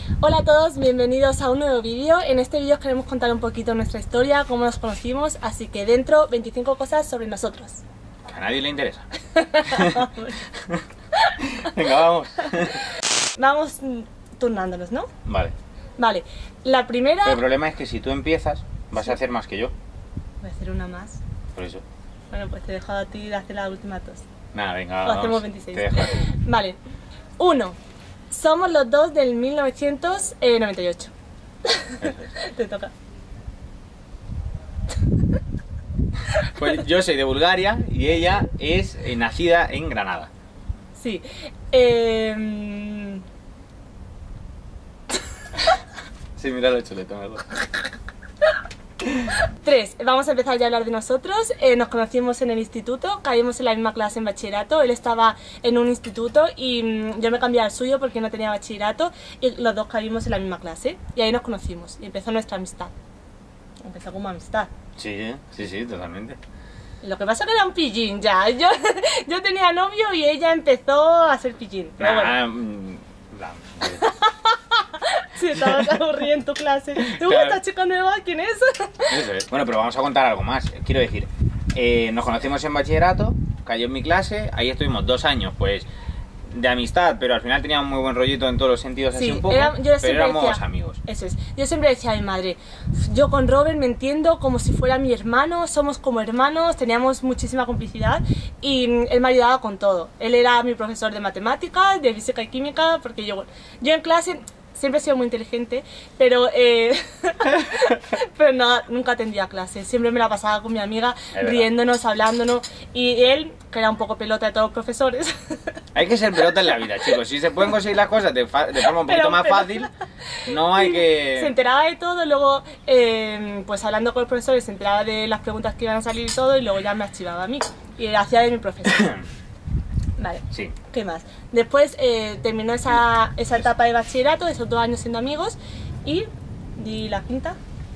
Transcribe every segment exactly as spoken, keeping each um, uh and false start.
Hola a todos, bienvenidos a un nuevo vídeo. En este vídeo os queremos contar un poquito nuestra historia, cómo nos conocimos, así que dentro veinticinco cosas sobre nosotros. Que a nadie le interesa. Venga, vamos. Vamos turnándonos, ¿no? Vale. Vale, la primera... Pero el problema es que si tú empiezas, vas a hacer más que yo. Voy a hacer una más. Por eso. Bueno, pues te dejo a ti de hacer la última tos. Nada, venga, O vamos. hacemos veintiséis. Te dejo a ti. Vale. Uno. Somos los dos del mil novecientos noventa y ocho. Eso es. Te toca. Pues yo soy de Bulgaria y ella es eh, nacida en Granada. Sí. Eh... Sí, mira lo chuleto, me gusta. Tres, vamos a empezar ya a hablar de nosotros. Eh, nos conocimos en el instituto, caímos en la misma clase en bachillerato. Él estaba en un instituto y mm, yo me cambié al suyo porque no tenía bachillerato y los dos caímos en la misma clase y ahí nos conocimos y empezó nuestra amistad. Empezó como amistad. Sí, sí, sí, totalmente. Lo que pasa es que era un pillín ya. Yo, yo tenía novio y ella empezó a ser pillín. Pero Nah, bueno. mm, nah, Si estabas aburrida en tu clase. ¿Te gusta Claro. esta chica nueva? ¿Quién es? Eso es. Bueno, pero vamos a contar algo más. Quiero decir, eh, nos conocimos en bachillerato, cayó en mi clase, ahí estuvimos dos años, pues, de amistad, pero al final teníamos muy buen rollito en todos los sentidos, así Sí, un poco, era- yo pero siempre éramos decía- amigos. Eso es. Yo siempre decía a mi madre, yo con Robert me entiendo como si fuera mi hermano, somos como hermanos, teníamos muchísima complicidad y mm, él me ayudaba con todo. Él era mi profesor de matemáticas, de física y química, porque yo, yo en clase siempre he sido muy inteligente, pero, eh, pero no, nunca atendía clase. Siempre me la pasaba con mi amiga, verdad. riéndonos, hablándonos, y él, que era un poco pelota de todos los profesores, Hay que ser pelota en la vida, chicos. Si se pueden conseguir las cosas de, fa- de forma un Pero poquito más pelota. fácil, no hay se que... enteraba de todo, luego eh, pues hablando con los profesores se enteraba de las preguntas que iban a salir y todo y luego ya me archivaba a mí y hacía de mi profesor. Vale, Sí, ¿qué más? Después eh, terminó esa, esa etapa de bachillerato, esos dos años siendo amigos y di la quinta,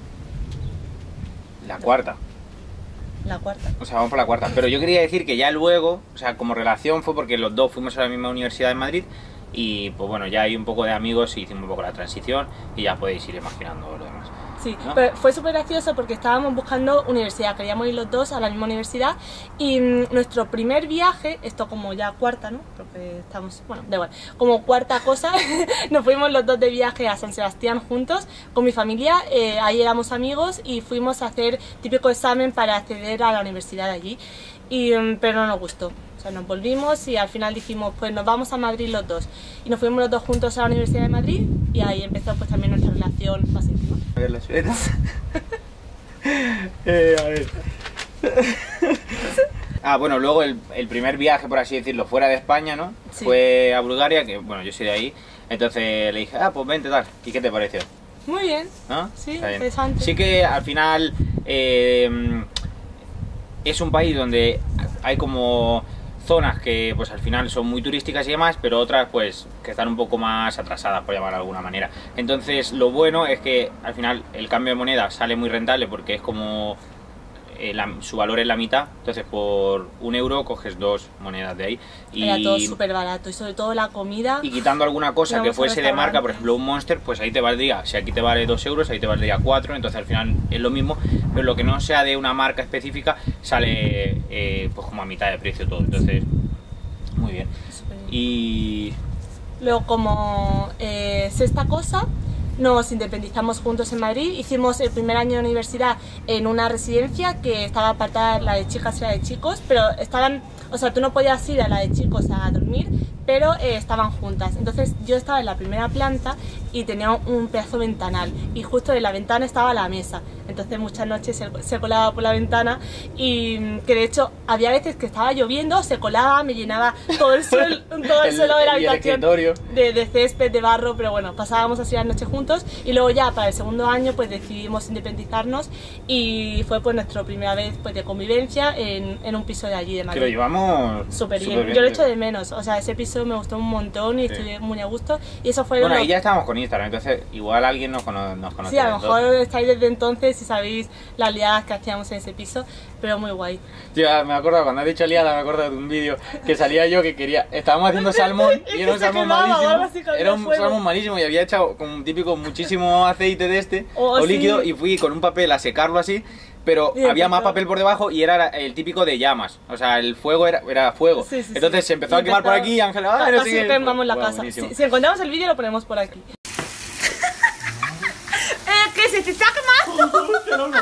la cuarta. la cuarta. O sea, vamos por la cuarta. Pero yo quería decir que ya luego, o sea, como relación fue porque los dos fuimos a la misma universidad en Madrid y pues bueno, ya hay un poco de amigos y hicimos un poco la transición y ya podéis ir imaginando lo demás. Sí, ¿No? pero fue súper gracioso porque estábamos buscando universidad, queríamos ir los dos a la misma universidad y mm, nuestro primer viaje, esto como ya cuarta, ¿no? Porque estamos, bueno, da igual, como cuarta cosa, nos fuimos los dos de viaje a San Sebastián juntos con mi familia, eh, ahí éramos amigos y fuimos a hacer típico examen para acceder a la universidad de allí, y, mm, pero no nos gustó. O sea, nos volvimos y al final dijimos, pues nos vamos a Madrid los dos. Y nos fuimos los dos juntos a la Universidad de Madrid y ahí empezó pues también nuestra relación más íntima. A ver las venas. eh, a ver. Ah, bueno, luego el, el primer viaje, por así decirlo, fuera de España, ¿no? Sí. Fue a Bulgaria, que bueno, yo soy de ahí. Entonces le dije, ah, pues vente tal. ¿Y qué te pareció? Muy bien. ¿No? Sí, Está bien. interesante. Sí que al final eh, es un país donde hay como zonas que pues al final son muy turísticas y demás, pero otras pues que están un poco más atrasadas, por llamar de alguna manera. Entonces lo bueno es que al final el cambio de moneda sale muy rentable porque es como eh, la- su valor es la mitad, entonces por un euro coges dos monedas de ahí y, Era todo súper barato y sobre todo la comida. y quitando alguna cosa que Íbamos a fuese de marca, por restaurantes. ejemplo un Monster, pues ahí te valdría, si aquí te vale dos euros, ahí te valdría cuatro, entonces al final es lo mismo, pero lo que no sea de una marca específica sale eh, pues como a mitad de precio todo, entonces muy bien. Súper bien. Y Luego como eh, sexta cosa, nos independizamos juntos en Madrid, hicimos el primer año de universidad en una residencia que estaba apartada la de chicas y la de chicos, pero estaban, o sea, tú no podías ir a la de chicos a dormir, pero eh, estaban juntas. Entonces yo estaba en la primera planta y tenía un pedazo ventanal y justo en la ventana estaba la mesa. Entonces muchas noches se, se colaba por la ventana y mm, que de hecho había veces que estaba lloviendo, se colaba, me llenaba todo el suelo, todo el El- suelo de la y el habitación escritorio. de, de césped, de barro, pero bueno, pasábamos así las noches juntos y luego ya para el segundo año pues decidimos independizarnos y fue pues nuestra primera vez pues de convivencia en, en un piso de allí de que lo Madrid. llevamos Súper súper bien. Yo lo echo de menos, o sea, ese piso piso, me gustó un montón y Sí. estuve muy a gusto. Y eso fue Bueno, lo... ahí ya estábamos con Instagram, entonces igual alguien nos, cono nos conoce. Sí, a lo desde mejor entonces. estáis desde entonces y sabéis las liadas que hacíamos en ese piso, pero muy guay. Tío, me acuerdo, cuando has dicho liada, me acuerdo de un vídeo que salía yo que quería... Estábamos haciendo salmón y era un se salmón quemaba, o algo malísimo. así, que había Era un fuego. salmón malísimo y había echado como un típico muchísimo aceite de este, Oh, o sí. líquido, y fui con un papel a secarlo así, pero Y había más empezó. papel por debajo y era el típico de llamas. O sea, el fuego era, era fuego. Sí, sí, Entonces sí. se empezó Y a quemar por empezó- aquí y Ángela... "Ah, no sé Casi qué". quemamos la Buah, casa. buenísimo. Si, si encontramos el vídeo lo ponemos por aquí. ¡Eh, que se te está quemando!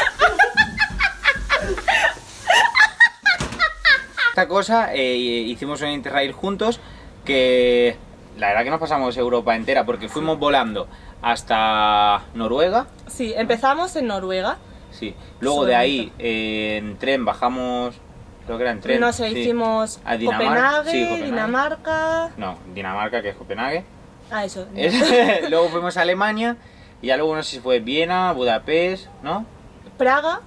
Esta cosa, eh, hicimos un Interrail juntos que la verdad que nos pasamos Europa entera porque fuimos volando hasta Noruega, Sí, empezamos en Noruega. sí. Luego Súper de ahí bonito. eh, en tren bajamos, creo que era en tren. No sé, sí, hicimos a Dinamarca, Copenhague, sí, Copenhague. Dinamarca... No, Dinamarca, que es Copenhague. Ah, eso. Luego fuimos a Alemania y ya luego no sé si fue Viena, Budapest, ¿no? Praga.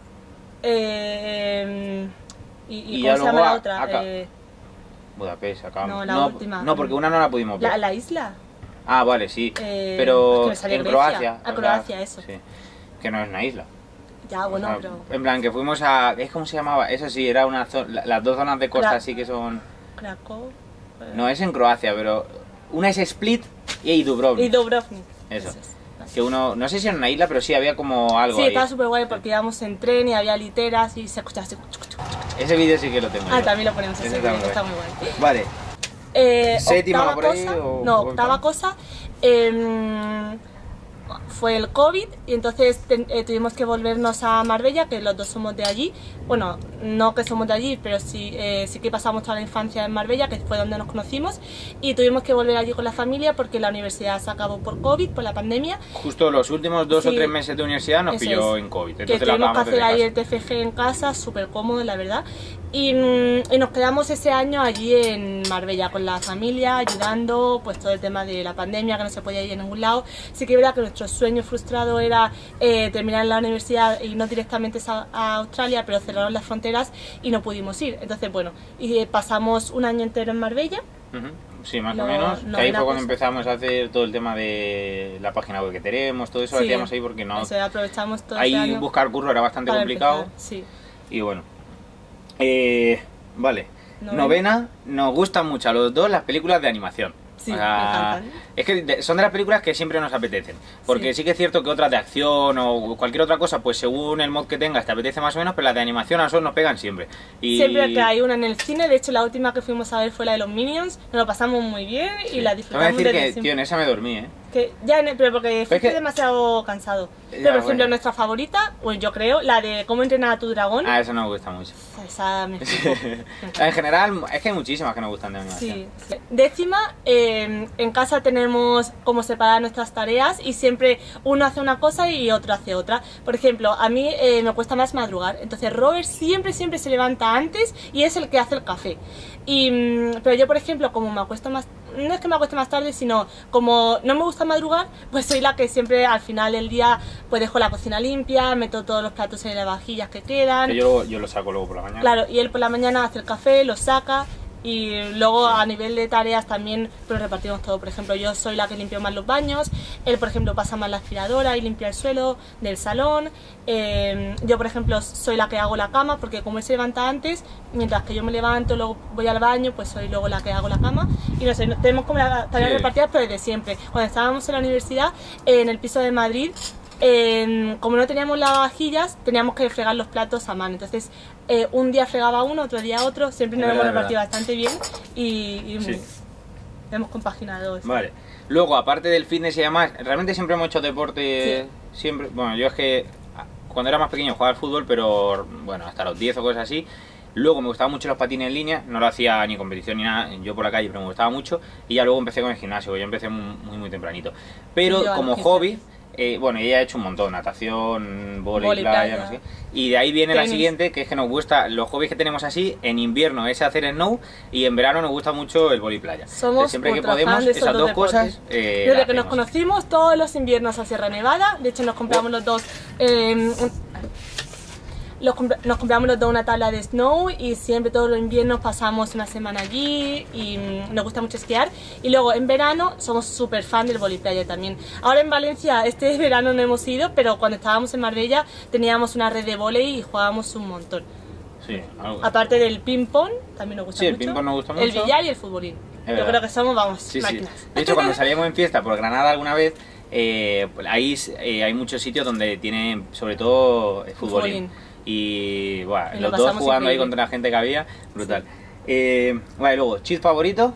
Eh, y, y, Y ¿cómo ya se llama luego la a- otra? acá. Eh, Budapest, acabamos. No, la última. No, porque una no la pudimos ver. la, la isla. Ah, vale, sí. Eh, Pero es que me sale en Grecia. Croacia. Ah, o sea, Croacia, eso. Sí. Que no es una isla. Ya, bueno, O sea, pero... En plan, que fuimos a... ¿Es cómo se llamaba? Eso sí, era una zona... Las dos zonas de costa Cra- sí que son... Krakow. eh, No, es en Croacia, pero... Una es Split y Dubrovnik. Y Dubrovnik. Eso. es. Vale. Que uno... No sé si era una isla, pero sí había como algo Sí, ahí. estaba súper guay porque íbamos en tren y había literas y se escuchaba así. Ese vídeo sí que lo tengo Ah, yo. también lo ponemos Ese ese está vídeo, muy está guay. muy guay. Vale. Eh, ¿Séptima octava por ahí cosa, o- no, o octava cuál? cosa em, fue el COVID y entonces te- eh, tuvimos que volvernos a Marbella, que los dos somos de allí. Bueno, no que somos de allí, pero sí, eh, sí que pasamos toda la infancia en Marbella, que fue donde nos conocimos, y tuvimos que volver allí con la familia porque la universidad se acabó por COVID, por la pandemia. Justo los últimos dos o Sí. tres meses de universidad nos Eso pilló es. en COVID. Que Entonces lo tuvimos que acabamos hacer desde ahí el casa. T F G en casa, súper cómodo, la verdad. Y, mm, y nos quedamos ese año allí en Marbella con la familia, ayudando, pues todo el tema de la pandemia, que no se podía ir a ningún lado. Sí que es verdad que nuestro sueño frustrado era eh, terminar la universidad y no directamente a, a Australia, pero cerraron las fronteras y no pudimos ir. Entonces, bueno, y eh, pasamos un año entero en Marbella. Ujú. Sí, más No, o menos. no, que ahí una fue cuando cosa. empezamos a hacer todo el tema de la página web que tenemos, todo eso lo Sí, hacíamos ahí porque no... Eso, aprovechamos todo Ahí ese año buscar curro era bastante para complicado. empezar, sí. Y bueno. Eh, vale. Novena. Novena. Nos gustan mucho a los dos las películas de animación. Sí, me encantan. Es que de- son de las películas que siempre nos apetecen. Porque sí. Sí. que es cierto que otras de acción o cualquier otra cosa, pues según el mod que tengas te apetece más o menos, pero las de animación a nosotros nos pegan siempre. Y... Siempre que hay una en el cine, de hecho la última que fuimos a ver fue la de los Minions, nos lo pasamos muy bien y la Te voy a disfrutamos decir desde que, siempre. tío, en esa me dormí, ¿eh? Que ya en- pero porque fuiste que- demasiado cansado. Ya, Pero por ejemplo, bueno. nuestra favorita, bueno, yo creo, la de Cómo entrenar a tu dragón, Ah, eso no me gusta mucho. esa me flipó. Me encanta. En general, es que hay muchísimas que nos gustan de animación. Sí, sí. Décima, eh, en casa tenemos como separadas nuestras tareas y siempre uno hace una cosa y otro hace otra. Por ejemplo, a mí eh, me cuesta más madrugar, entonces Robert siempre, siempre se levanta antes y es el que hace el café. Y, mm, pero yo, por ejemplo, como me acuesto más, no es que me acueste más tarde, sino como no me gusta madrugar, pues soy la que siempre al final del día pues dejo la cocina limpia, meto todos los platos en las vajillas que quedan. Que yo, yo lo saco luego por la mañana. Claro, y él por la mañana hace el café, lo saca y luego a nivel de tareas también pues repartimos todo. Por ejemplo, yo soy la que limpio más los baños, él por ejemplo pasa más la aspiradora y limpia el suelo del salón. Eh, yo por ejemplo soy la que hago la cama porque como él se levanta antes, mientras que yo me levanto, luego voy al baño, pues soy luego la que hago la cama. Y no sé, no- tenemos como las tareas Sí. repartidas pero desde siempre. Cuando estábamos en la universidad, en el piso de Madrid, en- como no teníamos lavavajillas, teníamos que fregar los platos a mano. Entonces, eh, un día fregaba uno, otro día otro. Siempre nos Es hemos verdad, repartido es bastante bien y, y Sí. hemos compaginado eso. Vale. Luego, aparte del fitness y demás, realmente siempre hemos hecho deporte. Siempre. Bueno, yo es que ah, cuando era más pequeño jugaba al fútbol, pero bueno, hasta los diez o cosas así. Luego me gustaban mucho los patines en línea, no lo hacía ni competición ni nada, yo por la calle, pero me gustaba mucho. Y ya luego empecé con el gimnasio, yo empecé muy, muy, muy tempranito. Pero Yo a como los hobby, eh, bueno, ya he hecho un montón, natación, vóley, Vóley, playa, playa. no sé. Y de ahí viene la Tenis. siguiente, que es que nos gusta, los hobbies que tenemos así, en invierno es hacer snow y en verano nos gusta mucho el vóley playa. Somos Entonces, siempre que ultra podemos, fan de esos esas dos dos deportes. cosas, eh, Desde las que nos hacemos. conocimos todos los inviernos a Sierra Nevada, de hecho nos compramos los dos eh, un- los compra- nos compramos los dos una tabla de snow y siempre todos los inviernos pasamos una semana allí y mm, nos gusta mucho esquiar. Y luego en verano somos súper fan del voliplaya también. Ahora en Valencia este verano no hemos ido, pero cuando estábamos en Marbella teníamos una red de vóley y jugábamos un montón. Sí, algo. Aparte del ping pong, también nos gusta Sí, el mucho. ping-pong nos gusta El mucho. billar y el futbolín. Es Yo verdad. creo que somos, vamos, Sí, sí. máquinas. De hecho, cuando salíamos en fiesta por Granada alguna vez, eh, pues ahí eh, hay muchos sitios donde tienen, sobre todo, eh, futbolín. Futbolín. Y, bueno, Y lo los dos pasamos jugando ahí increíble. contra la gente que había, brutal. Eh, vale, luego, ¿cheese favorito?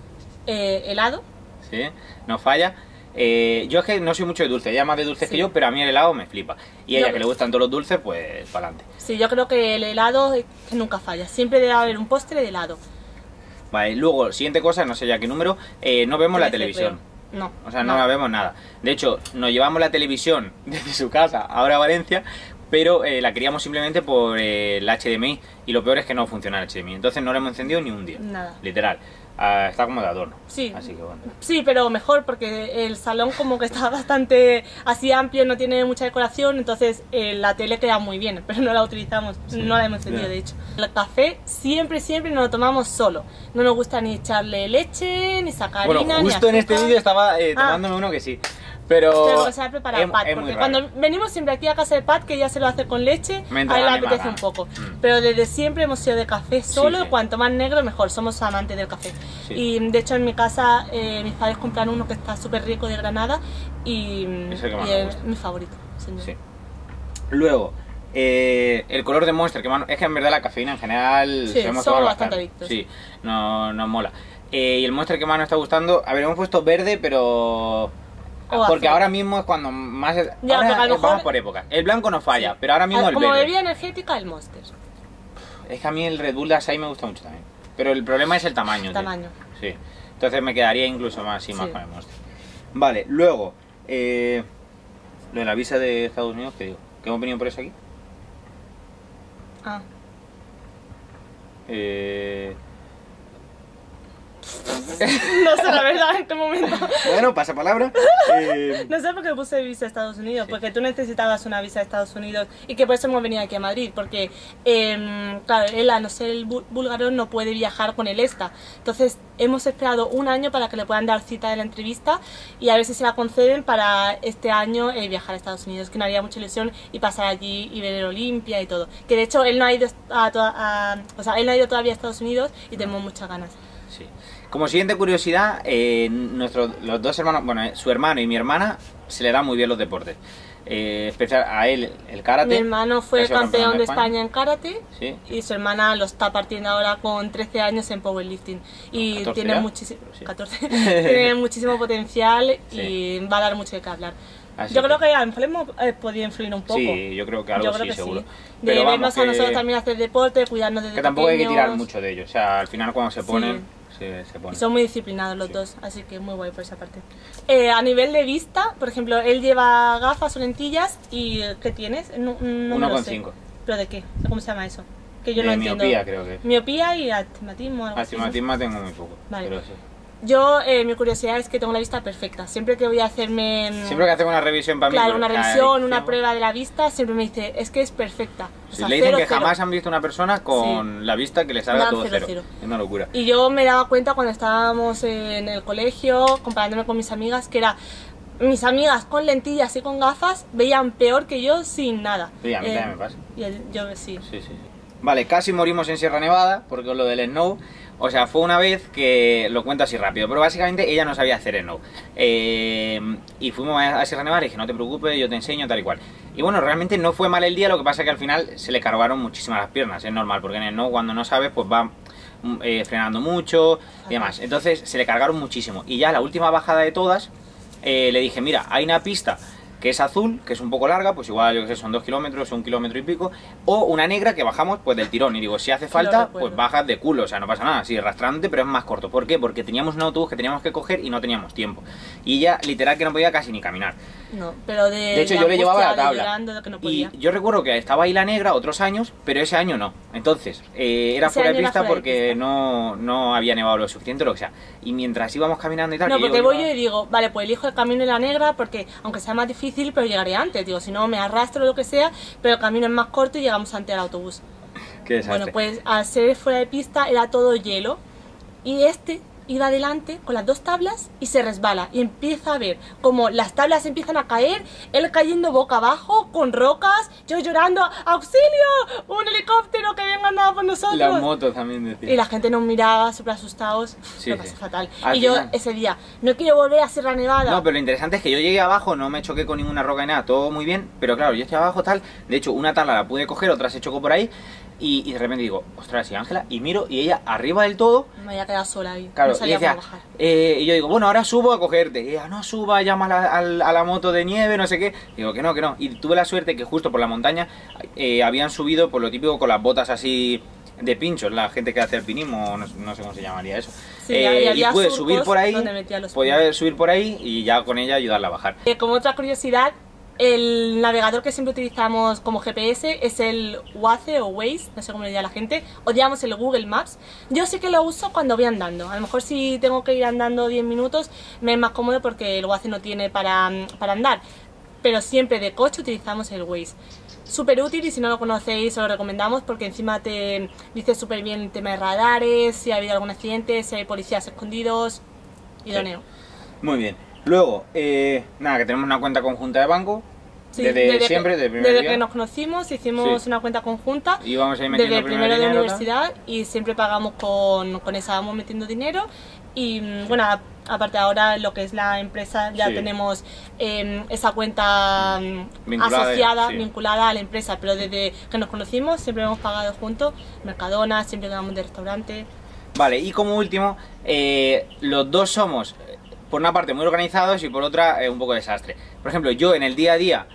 Eh, helado. Sí, no falla. Eh, yo es que no soy mucho de dulce, ella es más de dulces Sí. que yo, pero a mí el helado me flipa. Y a ella Yo- que le gustan todos los dulces, pues para adelante. Sí, yo creo que el helado es que nunca falla. Siempre debe haber un postre de helado. Vale, luego, siguiente cosa, no sé ya qué número, eh, no vemos la trece, televisión. creo. No. O sea, no, la vemos nada. De hecho, nos llevamos la televisión desde su casa ahora a Valencia, pero eh, la queríamos simplemente por eh, el H D M I. Y lo peor es que no funciona el H D M I. Entonces no lo hemos encendido ni un día. Nada. Literal. Ah, está como de adorno. Sí. Así que bueno. Sí, pero mejor porque el salón como que está bastante así amplio, no tiene mucha decoración, entonces eh, la tele queda muy bien, pero no la utilizamos, no la hemos encendido Ya. de hecho. El café siempre, siempre nos lo tomamos solo. No nos gusta ni echarle leche, ni sacarina, Bueno, ni justo en este azúcar. vídeo estaba eh, Ah. tomándome uno que sí. Pero, Pero que se ha preparado es, Pat, es muy porque raro. cuando venimos siempre aquí a casa de Pat, que ella se lo hace con leche, Me a entra él le la misma apetece un gana. poco. Mm. Pero desde siempre hemos sido de café solo, Sí, sí. cuanto más negro mejor, somos amantes del café. Sí. Y de hecho en mi casa eh, mis padres compran uno que está súper rico de Granada y, Es el que más y me es gusta. mi favorito. sin Sí. duda. Luego, eh, el color de Monster, que más- es que en verdad la cafeína en general Sí, solemos somos tomar bastante adictos. Sí, no, nos mola. Eh, y el Monster que más nos está gustando, a ver, hemos puesto verde, pero... O porque azul. ahora mismo es cuando más... Ya, ahora porque a lo eh, vamos mejor- por época. El blanco no falla, Sí. pero ahora mismo Ah, el Como verde. bebida energética, el Monster. Es que a mí el Red Bull de Asahi me gusta mucho también. Pero el problema es el tamaño. tío. Tamaño. Sí. Entonces me quedaría incluso más, sí, más Sí. con el Monster. Vale, luego... Eh, lo de la visa de Estados Unidos, ¿qué digo? ¿Qué hemos venido por eso aquí? Ah. Eh... No sé la verdad en qué momento. Bueno, pasa palabra. Eh, No sé por qué puse visa a Estados Unidos, porque tú necesitabas una visa a Estados Unidos y que por eso hemos venido aquí a Madrid, porque, eh, claro, él a no ser el bú- búlgaro no puede viajar con el ESTA. Entonces hemos esperado un año para que le puedan dar cita de la entrevista y a ver si se la conceden para este año eh, viajar a Estados Unidos, que no haría mucha ilusión y pasar allí y ver el Olimpia y todo. Que de hecho él no ha ido a, toda- a- o sea, él no ha ido todavía a Estados Unidos y tenemos muchas ganas. sí. Como siguiente curiosidad, eh, nuestros, los dos hermanos, bueno, eh, su hermano y mi hermana se le dan muy bien los deportes. Eh, especial a él el karate. Mi hermano fue Ha sido campeón de España en karate. Sí. Y su hermana lo está partiendo ahora con trece años en powerlifting. Y catorce tiene ya, muchísimo pero sí. catorce tiene muchísimo potencial Sí. y va a dar mucho de qué hablar. Así Yo que- creo que a lo mejor hemos eh, podido influir un poco. Sí, yo creo que algo Yo creo sí, que seguro. sí. De Pero vamos, vernos a que- nosotros también hacer deporte, cuidarnos desde Que tampoco hay que tirar pequeños. mucho de ellos. O sea, al final cuando se Sí. ponen, se, se Y ponen. son muy disciplinados los Sí. dos, así que muy guay por esa parte. Eh, a nivel de vista, por ejemplo, él lleva gafas o lentillas y ¿qué tienes? No, no uno me lo coma sé. cinco. ¿Pero de qué? ¿Cómo se llama eso? Que yo De no entiendo. miopía, creo que es. Miopía y astigmatismo. algo así, ¿no? Astigmatismo tengo muy poco. Vale. Pero sí. Yo, eh, mi curiosidad es que tengo la vista perfecta. Siempre que voy a hacerme... mm, Siempre que hacemos una revisión para mí. Claro, pues, una cada revisión, edición, una prueba de la vista, siempre me dice, es que es perfecta. O Sí, sea, le dicen cero, que cero. jamás han visto una persona con la vista que le salga Dan todo cero, cero. cero. Es una locura. Y yo me daba cuenta cuando estábamos en el colegio, comparándome con mis amigas, que era... Mis amigas con lentillas y con gafas veían peor que yo sin nada. Sí, a mí Eh, también me pasa. Y el- yo sí. Sí, sí, sí. Vale, casi morimos en Sierra Nevada, porque lo del snow, o sea, fue una vez que, lo cuento así rápido, pero básicamente ella no sabía hacer snow. Eh, y fuimos a Sierra Nevada y dije, no te preocupes, yo te enseño, tal y cual. Y bueno, realmente no fue mal el día, lo que pasa es que al final se le cargaron muchísimas las piernas, es normal, porque en el snow cuando no sabes, pues va mm, eh, frenando mucho y demás. Entonces se le cargaron muchísimo. Y ya la última bajada de todas, eh, le dije, mira, hay una pista que es azul, que es un poco larga, pues igual yo que sé, son dos kilómetros, un kilómetro y pico, o una negra que bajamos pues del tirón, y digo, si hace Sí, lo falta, recuerdo. pues bajas de culo, o sea, no pasa nada, sí, arrastrándote, pero es más corto. ¿Por qué? Porque teníamos un autobús que teníamos que coger y no teníamos tiempo, y ella literal que no podía casi ni caminar. No, pero de. De hecho, de yo le llevaba la angustia, de tabla. llorando, de que no Y podía. yo recuerdo que estaba ahí la negra otros años, pero ese año no. Entonces, eh, era Ese fuera de año era pista fuera de porque pista. no, no había nevado lo suficiente o lo que sea. Y mientras íbamos caminando y tal. No, que porque yo voy iba- yo y digo, vale, pues elijo el camino de la negra porque, aunque sea más difícil, pero llegaré antes. Digo, si no me arrastro o lo que sea, pero el camino es más corto y llegamos antes al autobús. Qué desastre. Bueno, pues al ser fuera de pista era todo hielo y este iba adelante con las dos tablas y se resbala y empieza a ver como las tablas empiezan a caer, él cayendo boca abajo con rocas, yo llorando, ¡auxilio! ¡Un helicóptero que venga andando por nosotros! Las motos también decía. Y la gente nos miraba súper asustados, Sí, lo sí. pasé fatal. Al y yo final- ese día, no quiero volver a Sierra Nevada. No, pero lo interesante es que yo llegué abajo, no me choqué con ninguna roca ni nada, todo muy bien, pero claro, yo estoy abajo tal, de hecho una tabla la pude coger, otra se chocó por ahí, y, y de repente digo, ostras, y Ángela, y miro, y ella arriba del todo, Me había quedado sola ahí, claro, no y, sabía decía, cómo bajar. eh, y yo digo, bueno, ahora subo a cogerte, y ella, no suba, llama a la, al- a la moto de nieve, no sé qué, digo que no, que no, y tuve la suerte que justo por la montaña eh, habían subido por lo típico con las botas así de pinchos, la gente que hace alpinismo, no, no sé cómo se llamaría eso. Sí, Eh, y y había pude surcos subir por ahí, donde metía los podía pies. subir por ahí y ya con ella ayudarla a bajar. Eh, como otra curiosidad, el navegador que siempre utilizamos como G P S es el Waze o Waze, no sé cómo le llama la gente, odiamos el Google Maps. Yo sí que lo uso cuando voy andando, a lo mejor si tengo que ir andando diez minutos me es más cómodo porque el Waze no tiene para, para andar, pero siempre de coche utilizamos el Waze. Súper útil y si no lo conocéis os lo recomendamos porque encima te dice súper bien el tema de radares, si ha habido algún accidente, si hay policías escondidos, idóneo. Muy bien. Luego, eh, nada, que tenemos una cuenta conjunta de banco. Sí, desde, que- siempre, desde el primer desde día. que nos conocimos hicimos Sí. una cuenta conjunta Y vamos a ir metiendo desde el primero primero de dinero, universidad y siempre pagamos con, con esa, vamos metiendo dinero y mm, bueno, a- aparte ahora lo que es la empresa ya Sí. tenemos eh, esa cuenta mm, Vinculada, asociada, sí. vinculada a la empresa, pero desde que nos conocimos siempre hemos pagado juntos, Mercadona, siempre que vamos de restaurante. Vale, y como último, eh, los dos somos, eh, por una parte, muy organizados y por otra, eh, un poco desastre. Por ejemplo, yo en el día a día,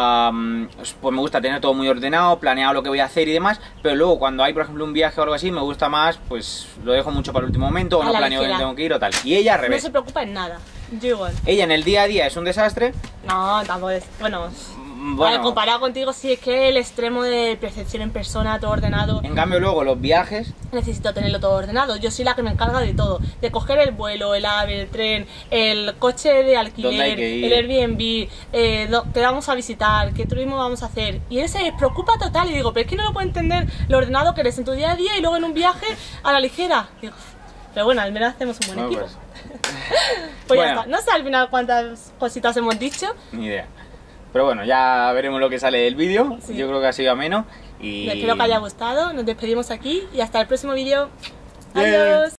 am, pues me gusta tener todo muy ordenado, planeado lo que voy a hacer y demás, pero luego cuando hay, por ejemplo, un viaje o algo así, me gusta más, pues lo dejo mucho para el último momento, o A no la planeo dónde ligera. tengo que ir o tal. Y ella al No revés. se preocupa en nada, yo igual. Ella en el día a día es un desastre. No, tampoco es, bueno... mm, Vale, Bueno, comparado contigo, sí es que el extremo de percepción en persona, todo ordenado, en cambio luego los viajes, necesito tenerlo todo ordenado. Yo soy la que me encarga de todo, de coger el vuelo, el ave, el tren, el coche de ¿Dónde hay alquiler, que ir? el Airbnb, eh, do- qué vamos a visitar, qué turismo vamos a hacer. Y él se preocupa total y digo, pero es que no lo puedo entender lo ordenado que eres en tu día a día y luego en un viaje a la ligera. Digo, pero bueno, al menos hacemos un buen bueno, equipo. pues, Pues bueno. ya está. No sé al final cuántas cositas hemos dicho. ni idea. Pero bueno, ya veremos lo que sale del vídeo. Sí. Yo creo que ha sido ameno. Y Espero que haya gustado. Nos despedimos aquí y hasta el próximo vídeo. Bien. Adiós.